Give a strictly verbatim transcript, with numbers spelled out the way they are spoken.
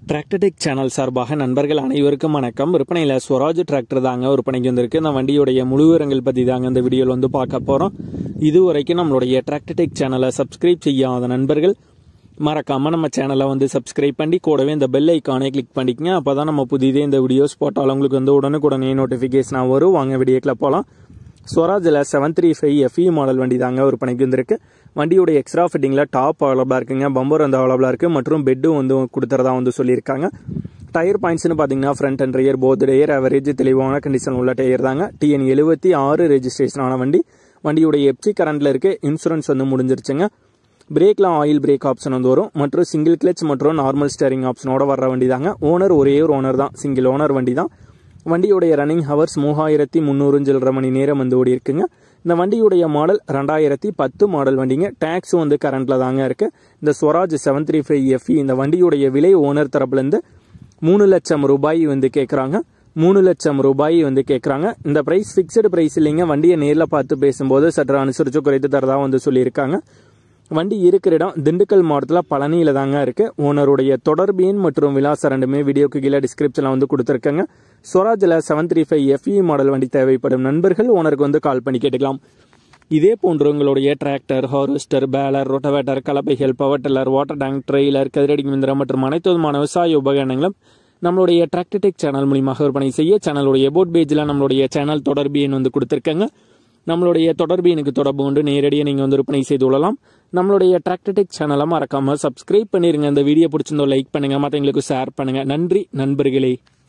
Tractor Tech channel சார்பாக நண்பர்கள் அனைவருக்கும் வணக்கம். விற்பனையில் ஸ்வராஜ் டிராக்டர் தாங்க விற்பனைக்கு வந்திருக்கு. இந்த வண்டியுடைய முழு விவரங்கள் பற்றி தாங்க இந்த வீடியோவில் வந்து பார்க்க போகிறோம். இதுவரைக்கும் நம்மளுடைய டிராக்டர்டெக் சேனலை சப்ஸ்கிரைப் செய்யாத நண்பர்கள் மறக்காமல் நம்ம சேனலை வந்து சப்ஸ்கிரைப் பண்ணி கூடவே இந்த பெல் ஐக்கானை கிளிக் பண்ணிக்கங்க. அப்போ தான் நம்ம புதிதே இந்த வீடியோஸ் போட்டாலும் உங்களுக்கு வந்து உடனுக்குடனே நோட்டிஃபிகேஷனாக வரும். வாங்க வீடியோக்கில் போகலாம். ஸ்வராஜில் seven three five FE model வண்டி தாங்க விற்பனைக்கு வந்திருக்கு. வண்டியோட எக்ஸ்ட்ரா ஃபிட்டிங்கில் டாப் அவைலபிளாக இருக்குங்க, பம்பர் வந்து அவைலபிளாக இருக்குது மற்றும் பெட்டும் வந்து கொடுத்துறதா வந்து சொல்லியிருக்காங்க. டயர் பாயிண்ட்ஸ்னு பார்த்தீங்கன்னா front and rear both tyre average தெளிவான கண்டிஷன் உள்ள டயர் தாங்க. டிஎன் எழுபத்தி ஆறு ரெஜிஸ்ட்ரேஷனான வண்டி. வண்டியோடைய எஃப்சி கரண்டில் இருக்குது. இன்சூரன்ஸ் வந்து முடிஞ்சிருச்சுங்க. பிரேக்கில் ஆயில் பிரேக் ஆப்ஷன் வந்து வரும் மற்றும் சிங்கிள் கிளச் மற்றும் நார்மல் ஸ்டேரிங் ஆப்ஷனோட வர்ற வண்டி தாங்க. ஓனர் ஒரே ஒரு ஓனர் தான், சிங்கிள் ஓனர் வண்டி தான். வண்டியுடைய ரன்னிங் ஹவர்ஸ் மூவாயிரத்தி முந்நூறு சில்லரை மணி நேரம் வந்து ஓடி இருக்குங்க. இந்த வண்டியுடைய மாடல் ரெண்டாயிரத்தி பத்து மாடல் வண்டிங்க. டேக்ஸும் வந்து கரண்ட்ல தாங்க இருக்கு. இந்த Swaraj seven three five FE இந்த வண்டியுடைய விலை ஓனர் தரப்புலேருந்து மூணு லட்சம் ரூபாய் வந்து கேட்குறாங்க. மூணு லட்சம் ரூபாய் வந்து கேட்குறாங்க. இந்த பிரைஸ் ஃபிக்ஸடு பிரைஸ் இல்லைங்க. வண்டியை நேரில் பார்த்து பேசும்போது சற்று அனுசரித்து குறைத்து தரதா வந்து சொல்லியிருக்காங்க. வண்டி இருக்கிற இடம் திண்டுக்கல் மாவட்டத்தில் பழனியில தாங்க இருக்கு. ஓனருடைய தொடர்பு எண் மற்றும் விலாசம் ரெண்டுமே வீடியோக்கு கீழே டிஸ்கிரிப்ஷனில் வந்து கொடுத்துருக்கங்க. ஸ்வராஜில் seven three five FE model வண்டி தேவைப்படும் நண்பர்கள் ஓனருக்கு வந்து கால் பண்ணி கேட்டுக்கலாம். இதே போன்று உங்களுடைய டிராக்டர், ஹார்வெஸ்டர், பேலர், ரொட்டவேட்டர், கலப்பைகள், power tiller, water tank, trailer, கதிரடி மிந்திரம் மற்றும் அனைத்து விதமான விவசாய உபகரணங்களும் நம்மளுடைய டிராக்டர்டெக் சேனல் மூலியமாக விற்பனை செய்ய சேனலுடைய போட் பேஜில் நம்மளுடைய சேனல் தொடர்பு எண் வந்து கொடுத்துருக்கங்க. நம்மளுடைய தொடர்பு எனக்கு தொடர்பு கொண்டு நேரடியாக நீங்கள் வந்து விற்பனை செய்து கொள்ளலாம். நம்மளுடைய டிராக்டர்டெக் சேனலை மறக்காமல் சப்ஸ்கிரைப் பண்ணிருங்க. இந்த வீடியோ பிடிச்சிருந்தோ லைக் பண்ணுங்க, மற்றவங்களுக்கு ஷேர் பண்ணுங்க. நன்றி நண்பர்களே.